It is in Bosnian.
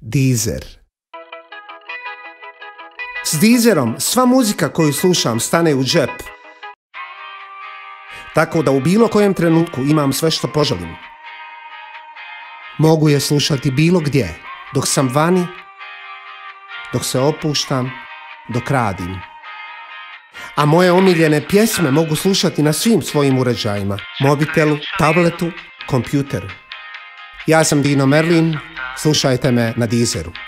Deezer. S Deezerom sva muzika koju slušam stane u džep. Tako da u bilo kojem trenutku imam sve što poželim. Mogu je slušati bilo gdje, dok sam vani, dok se opuštam, dok radim. A moje omiljene pjesme mogu slušati na svim svojim uređajima, mobitelu, tabletu, kompjuteru. Ja sam Dino Merlin, slušajte me na Deezeru.